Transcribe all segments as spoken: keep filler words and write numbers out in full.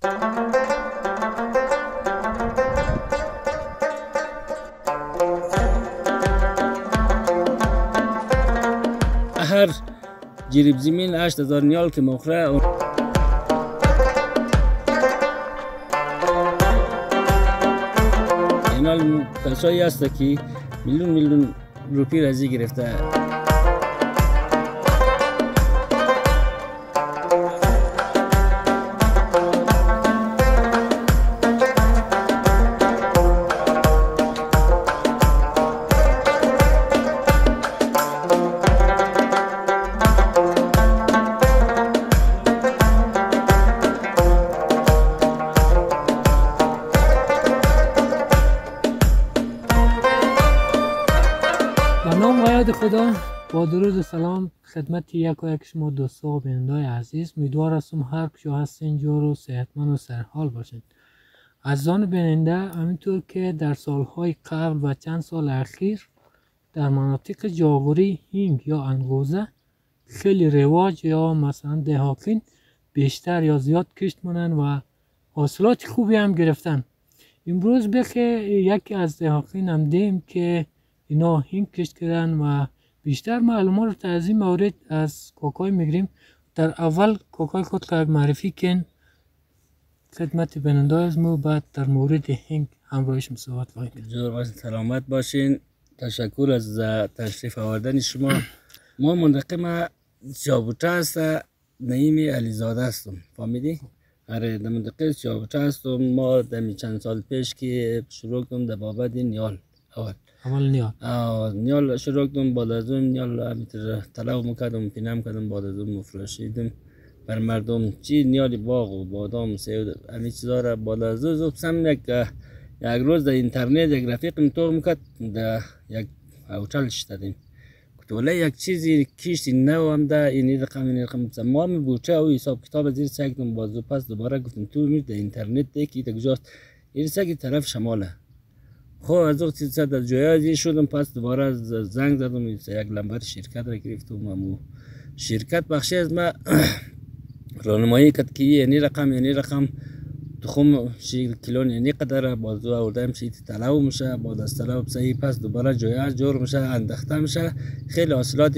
هر جریب زمین هشت هزار نیال که مخره اینال کسایی هست که میلیون میلیون روپی رازی گرفته. خدا با درود و سلام خدمت یک و یک شما دوستا و بینندگان عزیز. امیدوار هستم هر کجا هستین جور و صحتمند و سرحال باشین. عزیزان بیننده، همینطور که در سالهای قبل و چند سال اخیر در مناطق جاغوری هینگ یا انگوزه خیلی رواج یا مثلا دهاقین بیشتر یا زیاد کشت مونن و حاصلات خوبی هم گرفتن. امروز بخی یکی از دهاقین هم دیم که اینا هینگ کشت کردن و بیشتر معلومات رو از این مورد از کاکای میگیریم. در اول کاکای خود که معرفی کن خدمت بیننده از ما، بعد در مورد هینگ همراهش صحبت خواهیم کرد. جور باشین، سلامت باشین. تشکر از تشریف آوردن شما. ما منتقم چابوچه هست، نعیم علیزاده هستم، فهمیدی؟ آره، در منطقه چابوچه هستم. ما در چند سال پیش که شروع کردم در بابت نیال اول اول نیال نیال شروع کردم. بعد از اون نیال همینطور طلب میکردم، پینم کردم، بعد از اون مفروشیدم بر مردم. چی نیال باغ و بادام سیب همین چیزا را. بعد از اون سم یک یک روز در اینترنت یک رفیقم تو میکرد در یک هتل شدیم که ولی یک چیزی کیشتی نو هم ده این رقم این رقم تمام بوچه او حساب کتاب زیر سگتم. باز پس دوباره گفتم تو میرد در اینترنت دیگه تا کجاست این سگ طرف شماله. خب از وقتی صد از جایازی شدم، پس دوباره زنگ زدم یک لمبر شرکت را گرفتم. امو شرکت بخشی از ما راهنمایی کرد که یعنی رقم یعنی رقم تخم شیر کیلو یعنی قدره. بازو آوردم شید طلب میشه، بعد از طلب صحیح پس دوباره جایاز جور میشه، انداخته میشه. خیلی حاصلات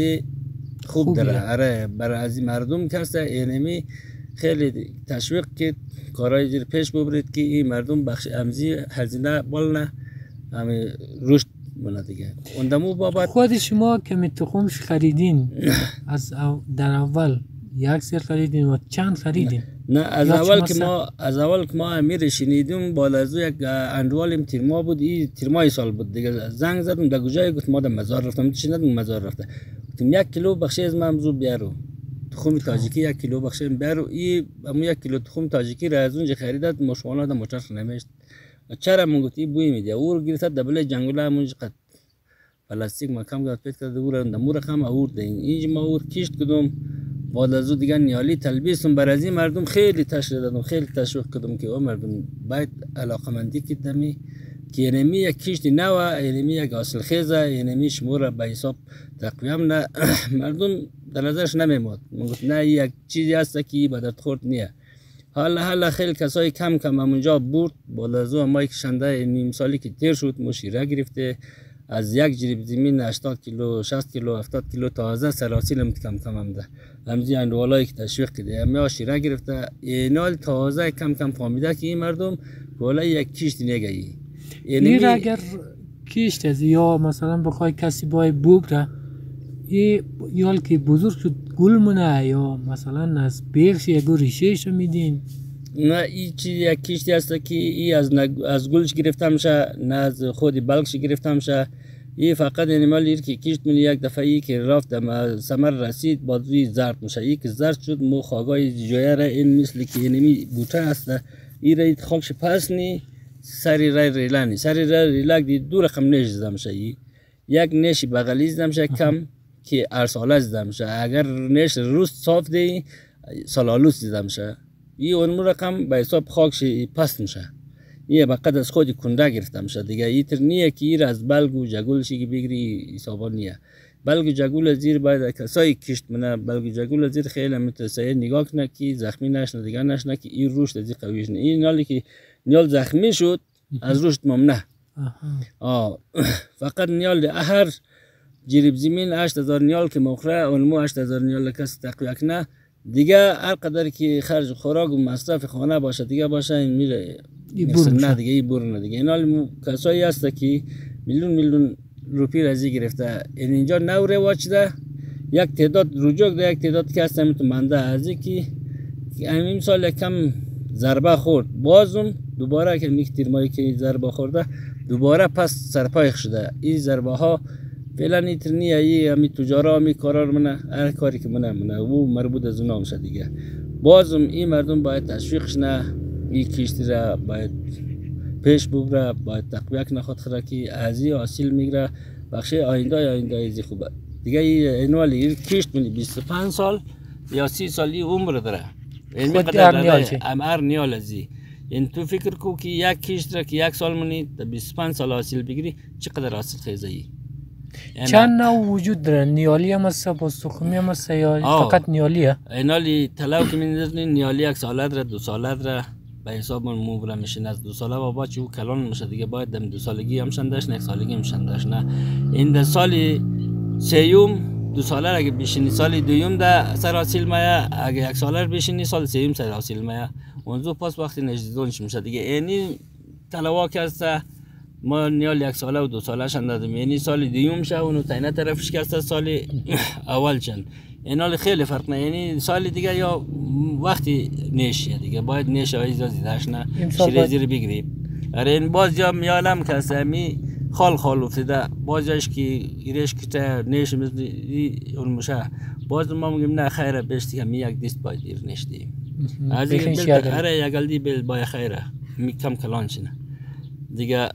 خوب داره. آره، برای از مردم کسته اینمی خیلی تشویق که کارهای زیر پیش ببرید که این مردم بخش امزی هزینه بالنه همه رشد مونه دیگه. اندمو بابت خود شما که می تخمش خریدین از در اول یک سر خریدین و چند خریدین؟ نه, نه از اول که ما از اول که ما امیر شنیدیم بالا از یک اندوالیم تیرما بود. این تیرمای سال بود دیگه. زنگ زدم در کجای؟ گفت ما در مزار رفتم. شنیدم مزار رفته. گفتم یک کیلو بخشی از من امروز بیارو تخم تاجیکی یک کیلو بخشی بیارو. این امو یک کیلو تخم تاجیکی را از اونجا خریداد. مشوانا در موتر نمیشت. چرا من گفتی بوی میده اور گرفت دبل جنگل همونج قد پلاستیک ما کم گرفت پیت کرده اور اندمور خم اور ده اینج ما اور کیشت کدوم. بعد از اون دیگه نیالی تلبیسم بر از این مردم خیلی تشریح دادم، خیلی تشویق کردم که او مردم باید علاقمندی کردمی که اینمی یک کیشت نو، اینمی یک حاصل خیزه، اینمی شمور به حساب تقویم نه مردم در نظرش نمیماد. من گفت نه یک چیزی هست که به درد خورد نیه. حالا حالا خیلی کسای کم کم همونجا بود. بالا از اون ما یک شنده نیم سالی که تیر شد مشیره گرفته از یک جریب زمین هشتاد کیلو شصت کیلو هفتاد کیلو تازه سراسیل هم کم کم هم ده همزی اندوالایی که تشویق کده همه شیره گرفته. اینال تازه کم کم فهمیده که این مردم بالا یک کیشت نگهی این را اگر کیشت از یا مثلا بخوای کسی بای ببره این یال که بزرگ شد گل مونه یا مثلا از بیخش یک ریشهش میدین؟ نه این چیز یک کیشتی هست که ای از نگ... از گلش گرفته میشه، نه از خود بلکش گرفته میشه. این فقط انیمال ایر که کیشت من یک دفعه ای که رفت اما ثمر رسید بازوی زرد میشه. ای که زرد شد مو خاگای جایه را این مثل که انیمی بوته هست این را خاکش پس نی سری رای ریلانی سری رای ریلک دی دو رقم نیش زده میشه. ای یک نیشی بغلی زده میشه کم که ارساله زده میشه. اگر نیش روز صاف دی سالالوس زده میشه. این اون رقم به حساب خاکش پست میشه. این بقید از خود کنده گرفته میشه دیگه. این تر نیه که ایر از بلگ و جگولشی که بگیری حسابا نیه. بلگ جگول زیر باید کسایی کشت منه بلگ جگول زیر خیلی متوسعه نگاه کنه که زخمی نشنه دیگه نشنه که این رشد از این قویش نه. این نالی که نیال زخمی شد از رشد ممنه. آه فقط نیال هر جریب زمین هشت هزار نیال که مخره اونمو هشت هزار نیال کسی تقویه کنه دیگه هر قدر که خرج خوراک و مصرف خانه باشه دیگه باشه این میره نه دیگه این بور نه دیگه. اینا کسایی هست که میلیون میلیون روپی رازی گرفته این اینجا نو رواج ده یک تعداد رجوع ده یک تعداد که هست همیتون منده ازی که همین سال کم ضربه خورد بازم دوباره که میک تیرمایی که ضربه خورده دوباره پس سرپایخ شده. این ضربه ها فعلا نیترنی ای همی تجارا همی کارار منه هر کاری که منه منه و مربوط از اونا میشه دیگه. بازم این مردم باید تشویقش نه این کشتی را باید پیش ببره باید تقویه کنه خود خدا که از این حاصل میگیره بخشی آینده آینده ایزی خوبه دیگه. این والی کشت منی بیست و پنج سال یا سی سالی عمر داره این میقدر داره امر نیال ازی. این تو فکر کو که یک کشت را که یک سال منی بیست و پنج سال حاصل بگیری چقدر حاصل خیزه ای. چند نوع وجود داره؟ نیالی هم هست با سخمی هم هست یا فقط نیالیه؟ اینالی طلاو که می‌ندازنی نیالی یک ساله داره دو ساله داره به حساب من موبره میشین از دو ساله بابا چه او کلان میشه دیگه باید دم دو سالگی هم شندش نه یک سالگی هم شندش نه. این ده سالی سیوم دو ساله اگه بشینی سالی دویم ده سر حاصل مایه اگه یک ساله بشینی سال سیوم سر حاصل مایه اونجا پاس وقتی نجدونش میشه دیگه. اینی طلاوا که هست ما نیال یک ساله و دو ساله شن دادم یعنی سال دیوم شه اونو تینه طرفش کرده سال اول چند اینال خیلی فرق نه. یعنی سال دیگه یا وقتی نیشه دیگه باید نیشه های زیادش نه شیرازی رو بگیریم. اره این باز یا میالم که همی خال خال افتاده باز جاش که ایرش کته نیش مثل اون میشه باز ما میگیم نه خیره بشتی همی یک دیست باید دیر نیشتیم از این بلد اره یک گلدی بل باید خیره می کم کلان چنه دیگه.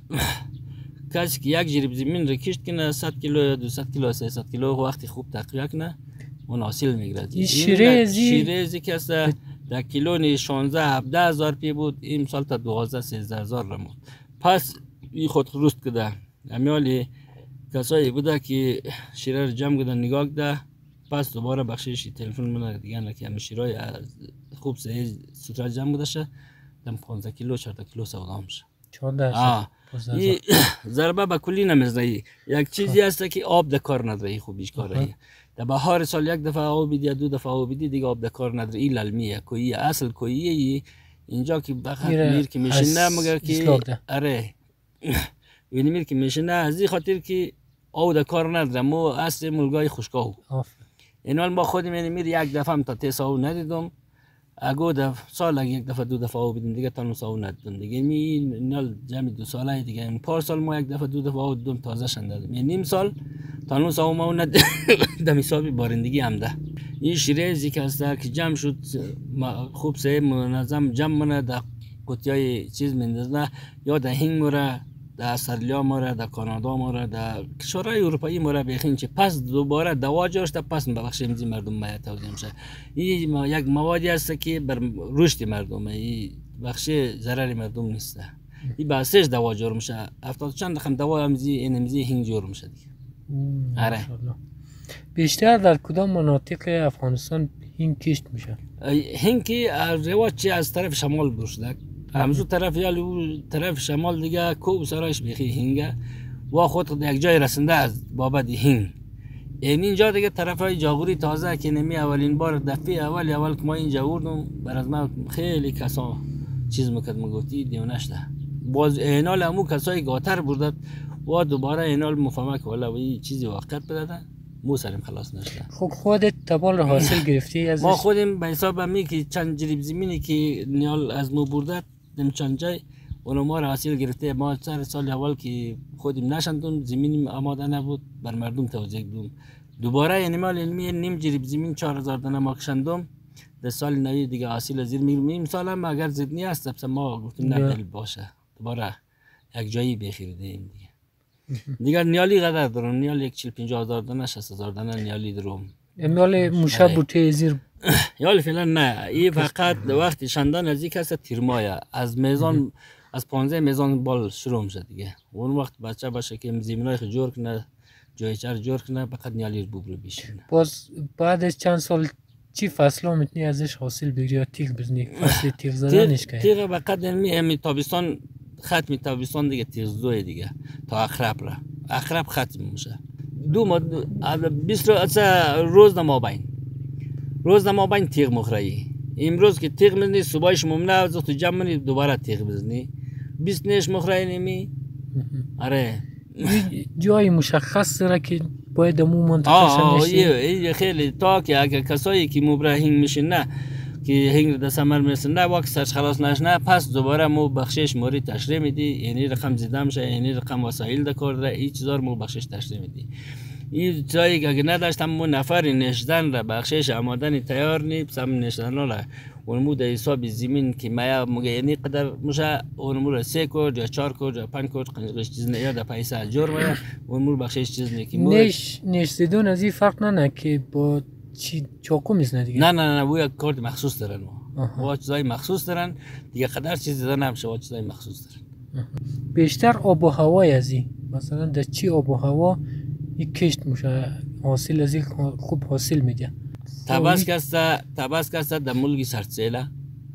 کسی که یک جریب زمین رو کشت کنه صد کیلو دویست کیلو سیصد کیلو وقتی خوب تقویه کنه اون حاصل میگیره. این شیرازی شیرازی که است در کیلو نی شانزده هفده هزار پی بود این سال تا دوازده سیزده هزار رمود. پس این خود رست کده امیالی کسایی بوده که شیره رو جمع کده نگاه کده پس دوباره بخشش تلفن منه دیگه نه که همه شیرای خوب سه سوتر جمع کده شه دم پانزده کیلو چهارده کیلو سودا میشه. چهارده این ضربه به کلی نمیزنه. یک چیزی هست که آب در کار نداره خوبیش کاره. در بهار سال یک دفعه آب بیدی دو دفعه آب بیدی دیگه آب در کار نداره. این للمیه کویی اصل کویی اینجا که بخاطر میر که میشینه مگر که اره یعنی میر که میشینه از این خاطر که آب در کار نداره مو اصل ملگای خشکاو. اینال ما خودم یعنی میر یک دفعه هم تا تیساو ندیدم اگه دفعه سال اگه یک دفعه دو دفعه آب بدیم دیگه تانو ساو ندادم دیگه. می نال جمع دو ساله دیگه این پار سال ما یک دفعه دو دفعه آب دادم تازه شندادم یعنی نیم سال تانو ساو ما ند دم حسابی بارندگی هم ده. این شیرازی که هست که جمع شد خوب سه منظم جمع منه در قطیای چیز مندازنه یا در هنگ موره در استرالیا موره در کانادا موره در کشورهای اروپایی موره بخین چه پس دوباره دوا جاشته پس ببخشید امزی مردم باید توضیح میشه. این یک موادی هست که بر رشد مردمه این بخش ضرر مردم نیسته. این بحثش دوا جور میشه هفتاد چند رقم دوا امزی این امزی هنگ جور میشه دیگه. آره بیشتر در کدام مناطق افغانستان هنگ کشت میشه؟ هنگ که رواج از طرف شمال برشده همزو طرف یا طرف شمال دیگه کوب سرایش بخی هنگه و خود یک جای رسنده از بابت هنگ. این اینجا دیگه طرف های جاغوری تازه که نمی اولین بار دفعه اول اول که ما اینجا وردم بر از من خیلی کسا چیز میکرد مگوتی دیونشته باز اینال همو کسای گاتر بردد و دوباره اینال مفهمه که والا وی چیزی واقعیت بداده مو سرم خلاص نشده. خب خودت تبال رو حاصل گرفتی ازش؟ ما خودم به حساب می که چند جریب زمینی که نیال از مو بردد دم چند جای اونو ما را حاصل گرفته. ما سر سال اول که خودم نشندون زمین آماده نبود بر مردم توزیع دادم دوباره یعنی مال علمی نیم جریب زمین چهار هزار دانه ما کشندم در سال نوی دیگه حاصل زیر میگیریم. سال هم اگر زدنی است بس ما گفتیم نه دل باشه دوباره یک جایی بخریدیم دیگه. دیگر نیالی قدر دارم نیال یک چهل پنجاه هزار دانه شصت هزار دانه نیالی دارم. نیال موشه بوته زیر یال فعلا نه این فقط وقتی شندن از یک هست تیرمایه از میزان از پانزده میزان بال شروع میشه دیگه. اون وقت بچه باشه که زمینای خود جور کنه جای چر جور کنه فقط نیالی رو ببره بیشونه. باز بعد از چند سال چی فصلا میتونی ازش حاصل بگیری یا تیغ بزنی؟ فصل تیغ زدنش که تیغ فقط یعنی همی تابستان ختم تابستان دیگه تیغ زوی دیگه تا اخراب را اخراب ختم میشه. دو ما بیست روز نما بین روز نما بین تیغ مخری. امروز که تیغ میزنی صبحش ممنه از تو جمع منی دوباره تیغ بزنی بیست نیش مخری نمی. آره جای مشخص داره که باید امو منطقه شنشی؟ آه خیلی تا که اگر کسایی که مبره هنگ میشن نه که هنگ دست عمل میرسن نه وقت سرش خلاص نشنه پس دوباره مو بخشش موری تشریح میدی یعنی رقم زیده میشه یعنی رقم وسایل دکار داره این چیزا رو مو بخشش تشریح میدی. این جایی که اگر نداشتم مو نفر نشدن را بخشش آمادن تیار نی سم نشدن را اونمو در حساب زمین که مایا مگه یعنی قدر میشه اونمو را سه کوچ یا چهار کوچ یا پنج کوچ قنجش چیز نه یا در پیسه جور مایا اونمو بخشش چیز نه که نش نشدن از این فرق نه که با چی چاقو میزنه دیگه. نه نه نه و یک کارت مخصوص دارن و چیزای مخصوص دارن دیگه قدر چیز زدن نمیشه و چیزای مخصوص دارن. بیشتر آب و هوای از این مثلا در چی آب و هوا یک کشت میشه حاصل از این خوب حاصل میده؟ تباس کسته تباس کسته در ملکی سردسیله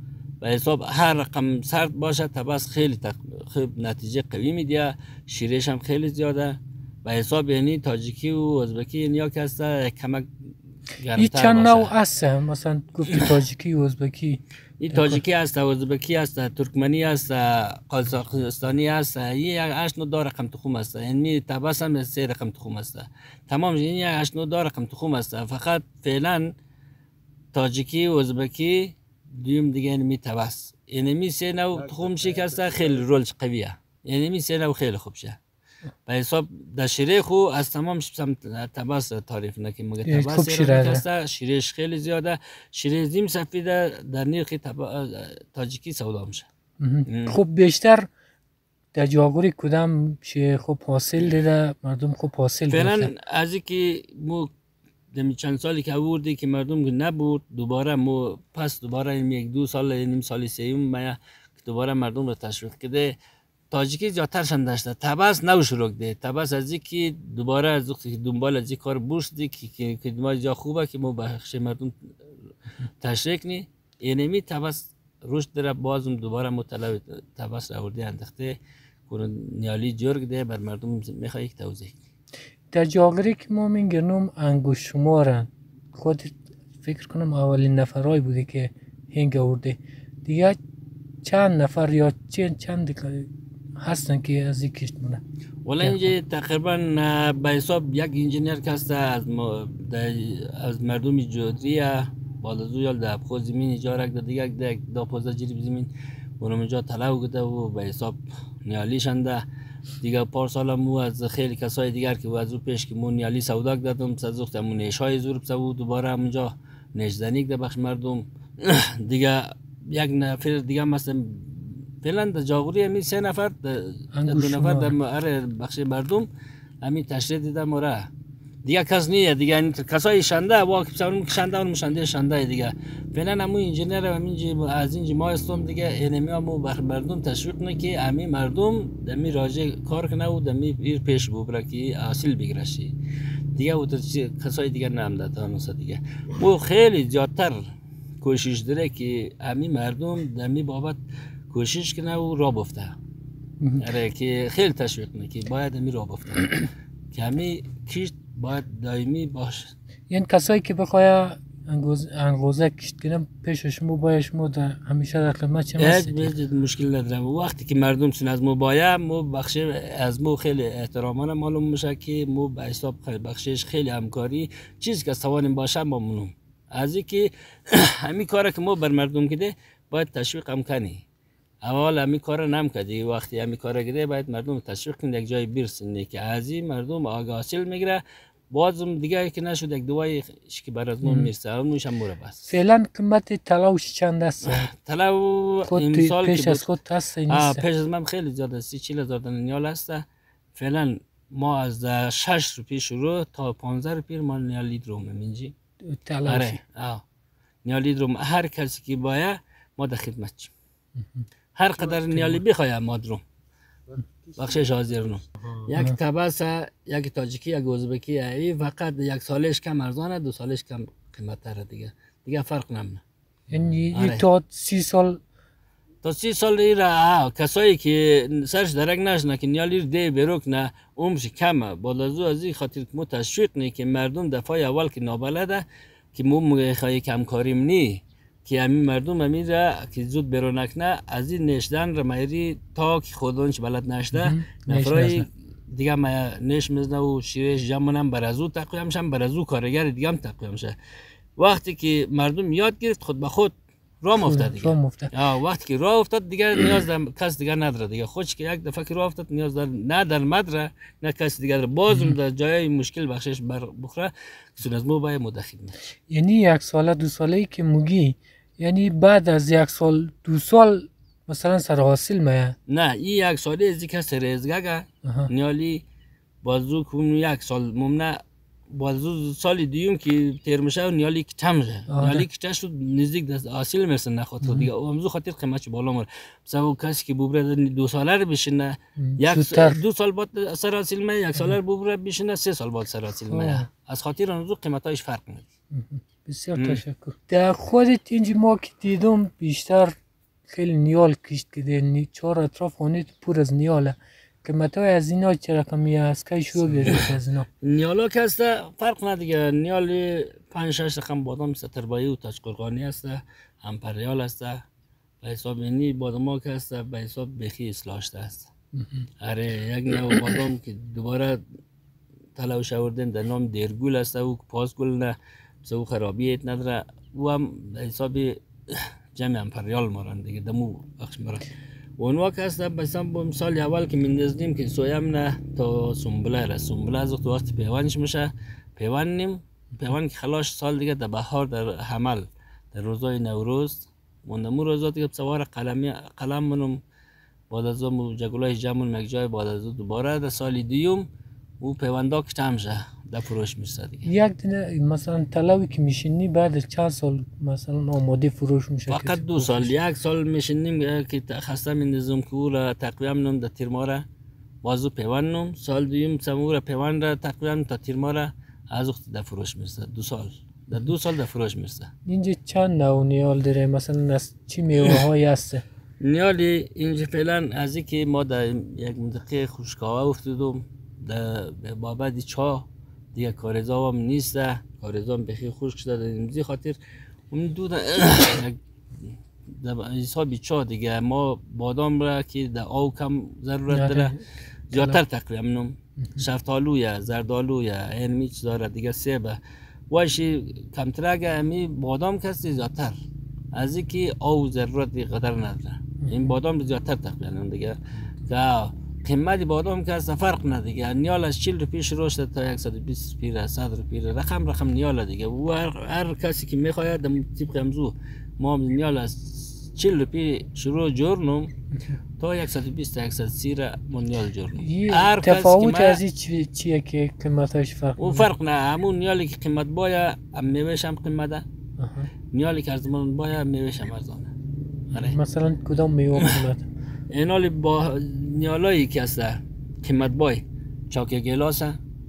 به حساب هر رقم سرد باشه تباس خیلی خوب نتیجه قوی میده شیرش هم خیلی زیاده به حساب یعنی تاجیکی و ازبکی نیا کسته کمک این چند نوع هست مثلا گفتی تاجیکی و ازبکی؟ این تاجیکی هست، ازبکی هست، ترکمنی هست، قزاقستانی هست. این هشت نوع رقم تخم است. یعنی تباس هم سه رقم تخم است. تمام این هشت نوع رقم تخم است. فقط فعلا تاجیکی و ازبکی دویم دیگه یعنی تباس. یعنی می سه نوع تخم شکسته خیلی رولش قویه. یعنی می سه نوع خیلی خوب شه. به حساب در شیره خو از تمام شبسم تباس تعریف نکنیم مگه تباس شیره شیرهش خیلی زیاده شیره زیم سفیده در نرخ تبا... تاجیکی سودا میشه. خب بیشتر در جاگوری کدام چه خوب حاصل دیده مردم خوب حاصل فعلا از اینکه مو دمی چند سالی که آوردی که مردم نبود دوباره مو پس دوباره این یک دو سال نیم سالی سوم ما دوباره مردم رو تشویق کرده تاجیکی زیادتر شم داشته تباس نو شروع ده تباس از اینکه دوباره از وقتی دنبال از این کار بورس دی که که ما جا خوبه که ما بخش مردم تشریک نی اینمی تباس رشد داره بازم دوباره مطلب تباس آورده انداخته کنه نیالی جرگ ده بر مردم میخواد یک توضیح در جاگری که ما میگنم انگوش شمارن خود فکر کنم اولین نفرای بوده که هنگ آورده دیگه چند نفر یا چند چند هستن که از این کشت مونه؟ ولی اینجا تقریبا به حساب یک انجینیر که هسته از, از مردم جودریه بالازو یا در خود زمین اجاره کرده دیگه یک دا پوزه جریب زمین اونم اینجا طلب کرده و به حساب نیالی شنده دیگه پار سال مو از خیلی کسای دیگر که از رو پیش که مو نیالی سودا کردم سازوخت همون نیشای زور بسو دوباره همونجا نیشزنی کده بخش مردم دیگه یک نفر دیگه مثلا فعلا در جاغوری همین سه نفر دو نفر در اره بخش مردم همین تشریح دیده مره دیگه کس نیه دیگه کسای شنده واقعی بسیارم که شنده اونم شنده شنده دیگه فعلا همون انجینیر همین از اینجا ما استم دیگه اینمی همون بخش مردم تشویق نه که همین مردم دمی راجع کار کنه و دمی بیر پیش ببره که حاصل بگیرشی دیگه و کسای دیگه نام داده نوسا دیگه مو خیلی زیادتر کوشش داره که همین مردم دمی بابت کوشش کنه و راه بفته اره که خیلی تشویق نه که باید همی راه بفته که همی کشت باید دائمی باشه یعنی کسایی که بخواه انگوزه کشت کنم پیشش مو بایش مو در همیشه در خدمت چه هستی؟ هیچ مشکل ندارم وقتی که مردم سن از مو باید مو بخش از مو خیلی احترامانه معلوم میشه که مو به حساب بخشش خیلی همکاری چیز که توانیم باشه با منم از اینکه همین کار که مو بر مردم کده باید تشویق هم کنی اول همی کار نم کردی وقتی همی کار گره باید مردم تشویق کنید یک جای برسونی که از این مردم آگاه حاصل میگیره بازم دیگه که نشد یک دوای که بر از نون میرسه اون میشم موره بس فعلا قیمت طلاوش چند است؟ طلاو امسال پیش از خود هست نیست پیش از من خیلی زیاده سی چهل هزار دینار هست فعلا ما از شش روپیه شروع تا پانزده روپیه ما نیال لیتر میمینجی طلاوش آه نیال لیتر هر کسی که باید ما در خدمت هر قدر نیالی بخوایم مادرم بخشش حاضر نو یک تبس یک تاجیکی یک ازبکی ای فقط یک سالش کم ارزانه دو سالش کم قیمت تره دیگه دیگه فرق نمیکنه. یعنی تا سی سال تا سی سال ایرا کسایی که سرش درک نشنه که نیالی ده بروک نه عمرش کمه بالازو از این خاطر که مو تشویق نه که مردم دفعه اول که نابلده که مو مگه کم کاریم نی که همین مردم همین را که زود برونک نه از این نشدن را میری تا که خودونش بلد نشده نفرای دیگه ما نش مزنه و شیرش جمعونم برازو تقویم شم برازو کارگر دیگه هم تقویم شه وقتی که مردم یاد گرفت خود به خود راه افتاد دیگه آه وقتی که راه افتاد دیگه نیاز در کس دیگه نداره دیگه خودش که یک دفعه که راه افتاد نیاز در نه در مدره نه کس دیگه بازم در جای مشکل بخشش بر بخوره که از مو باید مدخل نشه. یعنی یک ساله دو ساله که موگی یعنی بعد از یک سال دو سال مثلا سر حاصل میه نه این یک ساله از که سر ازگه نیالی بازو کون یک سال ممنه بازو سال دیوم که تیر میشه و نیالی کم شه نیالی کم شد نزدیک دست حاصل میرسه نخاطر دیگه امروز خاطر قیمتش بالا مره مثلا کسی که ببره دو ساله رو بشینه یک دو سال بعد سر حاصل میه یک سال رو ببره بشینه سه سال بعد سر حاصل میه از خاطر امروز قیمتاش فرق میکنه. بسیار تشکر. در خودت اینجا ما که دیدم بیشتر خیلی نیال کشت که چهار اطراف خانه پر از نیاله قیمتای از اینا چه رقمی است که شروع بیارید از اینا نیالا که هست فرق ندیگه نیال پنج شش رقم بادام ستربایی و تاجقرغانی هست امپریال هست به حساب اینی بادام ها که هست به حساب بخی اصلاحشته هست اره یک نوع بادام که دوباره تلاوش آوردن در نام دیرگول هست و پاسگل نه او خرابی ایت نداره او هم به حساب جمع امپریال مارن دیگه دمو بخش مارن و اون وقت هست بسیار با مثال اول که من نزدیم که سویم نه تا سنبله را سنبله از وقت وقت پیوانش میشه پیوان نیم پیوان که خلاش سال دیگه در بهار در حمل در روزای نوروز موندمو روزا دیگه سوار قلمی قلم منم بعد از اون جگولای جمعون مگجای بعد از دوباره در سال دیوم او پیوندا کتم شه در فروش میشه دیگه یک دونه مثلا طلاوی که میشینی بعد چند سال مثلا آماده فروش میشه فقط دو سال یک سال میشینیم که خسته میندازم که او را تقویم نم در تیرماره بازو پیوان نم سال دویم سمو را پیوان را تقویم تا تیرماره از وقت در فروش میشه دو سال در دو سال در فروش میشه. اینجا چند نوع نیال داره مثلا از چی میوه هایی هست؟ نیالی اینجا فعلا از اینکه ما در یک منطقه خشکاوه افتادم در بابت چا دیگه کارزا هم نیست کارزا هم بخیر خشک شده در خاطر اون دو در حسابی چا دیگه ما بادام را که در آو کم ضرورت داره زیادتر تقویم نم شفتالویا زردالویا این میچ داره دیگه سیبه وایشی کمتر اگه امی بادام کسی زیادتر از اینکه آو ضرورت قدر نداره این بادام زیادتر تقویم دیگه که قیمت بادام که اصلا فرق نداره نیال از چهل روپیه شروع شده تا صد و بیست روپیه صد روپیه رقم رقم نیال دیگه و هر, هر کسی که میخواید در طبق امزو ما نیال از چهل روپیه شروع جورنم تا صد و بیست تا صد و سی را نیال جورنم هر تفاوت از این چیه که قیمتش فرق و فرق نه همون نیالی که قیمت باید میوهش هم قیمته نیالی که ارزمان باید میوهش هم ارزانه مثلا کدام میوه قیمت اینالی با نیالایی که هست قیمت بای چاک گلاس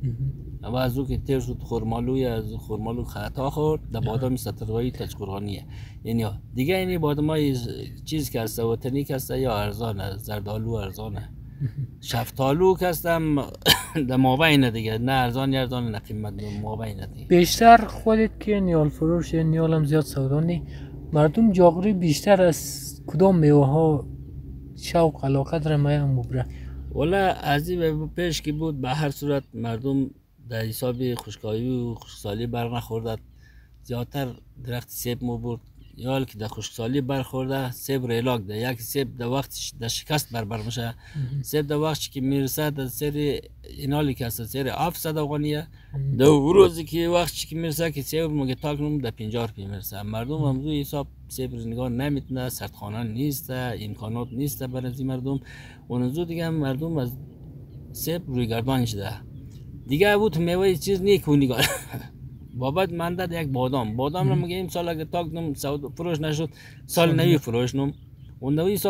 و از او که تیر شد خورمالوی از خورمالو خطا خورد در بادام سترگایی تاجقرغانیه یعنی دیگه اینی بادام های چیز که هست وطنی که هست یا ارزانه زردالو ارزانه شفتالو که هست هم در مابینه دیگه نه ارزان یا ارزان نه قیمت مابینه دیگه. بیشتر خودت که نیال فروش نیال هم زیاد سودانی مردم جاغری بیشتر از کدام میوه ها شوق علاقه داره ما هم ببره والا از این پیش که بود به هر صورت مردم در حساب خشکایی و خشکسالی بر نخورده زیادتر درخت سیب مو برد یا که در خشکسالی برخورده سیب ریلاک ده یک سیب در وقتش در شکست بر بر میشه سیب در وقتی که میرسه در سری اینالی که هست سری هفتصد افغانیه در روزی که وقتی که میرسه که سیب مگه تاکنم در پنجاه روپیه میرسه مردم هم روی حساب سیب نگاه نمیتونه سردخانه نیست امکانات نیست برای مردم اونجا دیگه مردم از سیب روی گردان شده دیگه بود میوه چیز نیک و نگاه بابت من داد یک بادام بادام رو میگه این سال اگه تاکنم فروش نشد سال نوی فروش نم اون دوی حساب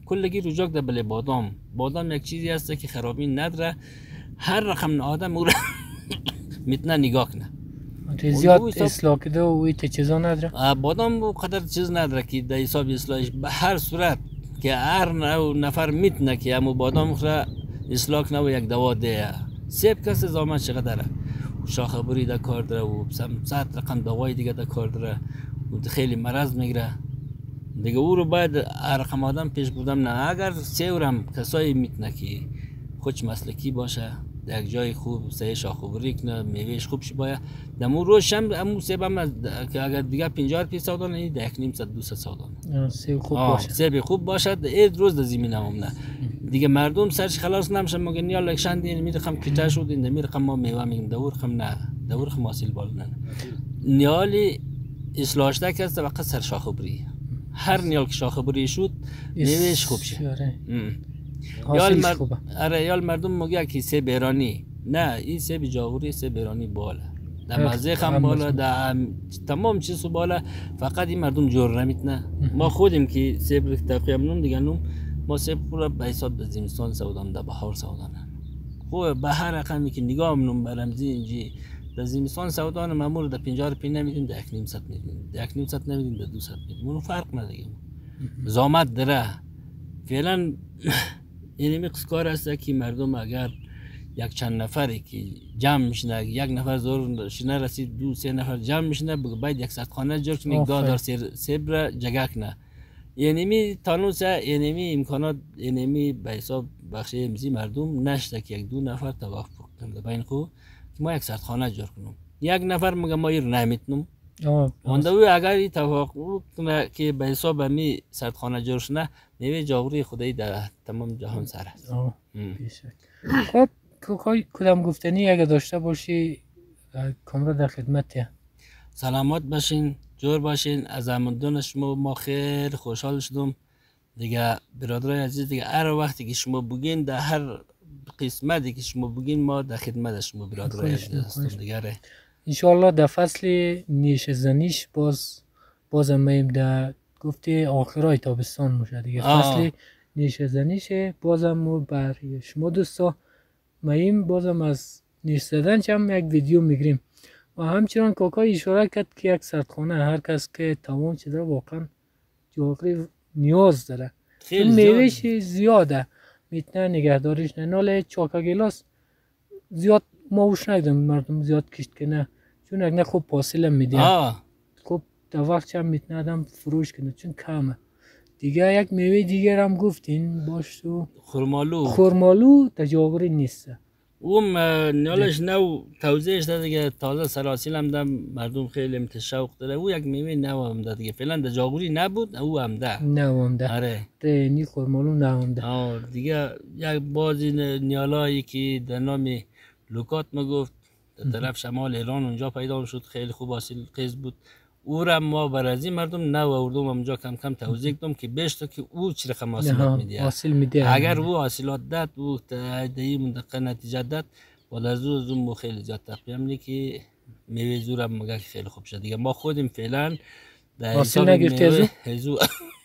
کلگی رجوع ده بله بادام. بادام یک چیزی هست که خرابی نداره. هر رقم آدم او را میتونه نگاه کنه. زیاد اصلاح کده و ایت چیزا نداره؟ بادام او قدر چیز نداره که در حساب اصلاحش به هر صورت که هر نفر میتونه که همو بادام را اصلاح کنه و یک دوا ده. سیب کس زامن چقدره؟ شاخه بری در کار داره و صد رقم دوای دیگه در کار داره و خیلی مرض میگیره دیگه. او رو باید هر رقم آدم پیش بردم. نه اگر سیورم کسایی میتونه که خوش مسلکی باشه در یک جای خوب سه شاخه بری کنه میوهش خوب شه باید دمو روش هم امو سیب هم که اگر دیگه پنجاه روپیه سودانه ده یک نیم صد دویست سودانه سیب خوب باشه. سیب خوب باشه اید روز در زمین هم نه دیگه مردم سرش خلاص نمیشه مگه نیا لکشن دین میرقم کیتا شد این میرقم ما میوه میگیم دور خم نه دور خم حاصل بال نه نیالی اصلاحش که است وقت سر شاخه بری هر نیال که شاخه بری شد میوهش خوب شه. یال مرد اره یال مردم میگه که سیب ایرانی نه این سیب جاغوری سیب ایرانی بالا در مزه هم بالا در تمام چیزو بالا فقط این مردم جور نمیتونه. ما خودیم که سیب تقریبا دیگه نم ما سیب پورا به حساب در زمستان سودام در بهار سودانه خوب به هر رقمی که نگاه منم برمزی اینجی در زمستان سودان مامور در پنجاه روپیه نمیدیم در یک نیم صد میدیم در یک نیم صد نمیدیم در دو صد میدیم اون فرق نداره زامت داره فعلا. این کار است که مردم اگر یک چند نفری که جمع میشنه یک نفر زور شنه رسید دو سه نفر جمع میشنه باید یک صد خانه جور کنه یک دادار سیب را جگه کنه. یعنی می تانوس یعنی می امکانات یعنی می به حساب بخش امزی مردم نشته که یک دو نفر توافق کنه بین خو که ما یک صد خانه جور کنم یک نفر میگه ما ایر نمیتونم اندوی اگر این توافق کنه که به حساب می صد خانه جور شنه میوه جاغوری خدایی در تمام جهان سر است. خب کدام گفتنی اگه داشته باشی کامرا در خدمت. سلامت باشین جور باشین از امندون شما ما خیلی خوشحال شدم دیگه برادرای عزیز دیگه هر وقتی که شما بگین در هر قسمتی که شما بگین ما در خدمت شما برادرای عزیز هستم دیگه. انشاءالله در فصل نیش زنیش باز بازم میم در گفته آخرای تابستان میشه دیگه فصل نیش زنیشه بازم ما برای شما دوستا میم بازم از نیش زدن هم یک ویدیو میگیریم و همچنان کاکای اشاره کرد که یک سردخانه هر کس که تمام چیز را واقعا جاغوری نیاز داره میوهش زیاده میتونه نگهداریش نه نال چاکا گلاس زیاد ما وش ندیدم مردم زیاد کشت کنه چون یک نه خوب حاصل میده خوب در وقت هم میتونه آدم فروش کنه چون کمه دیگه. یک میوه دیگر هم گفتین باش تو خرمالو خرمالو در جاغوری نیست اون نالش نو توضیحش داده دیگه تازه سراسیل هم ده مردم خیلی متشوق داره او یک میوه نو هم ده دیگه فعلا در جاغوری نبود او هم ده نو هم ده آره نی خرمالو نو هم ده آه دیگه یک بازی نیالایی که در نام لوکات مگفت در طرف شمال ایران اونجا پیدا شد خیلی خوب حاصل خیز بود او را ما برازی مردم نو آوردم اونجا کم کم توضیح دادم که بیشتر که او چه رقم حاصلات میده حاصل میده اگر او حاصلات داد او تایی منطقه نتیجه داد و در زور زوم خیلی زیاد تقویم نی که میوه زور هم مگه خیلی خوب شد دیگه. ما خودیم فعلا در حاصل نگرفته ازو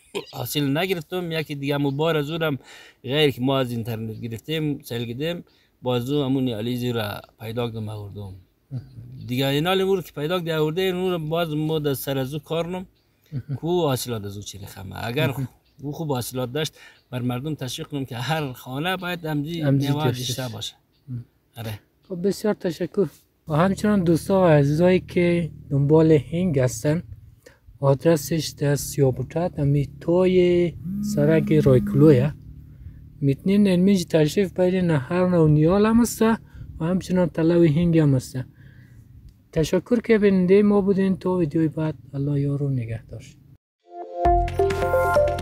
حاصل نگرفتم یکی دیگه مبار زورم غیر که ما از اینترنت گرفتیم سیل گدیم بازو همون علیزی را پیدا کردم آوردم دیگه اینال مور که پیدا کرده آورده نور باز ما در سر ازو کارنم کو حاصلات ازو چی رخمه اگر او خوب حاصلات داشت بر مردم تشویق کنم که هر خانه باید امزی میوه داشته باشه. آره خب بسیار تشکر. و همچنان دوستا و عزیزایی که دنبال هنگ هستن آدرسش در سیابوتات امی توی سرک رایکلویه میتونین علمیج تشریف بیارین هر نوع نیال هم هسته و همچنان طلوی هنگ هم هسته. تشکر که بیننده ما بودین. تا ویدیوی بعد الله یارو نگه داشت.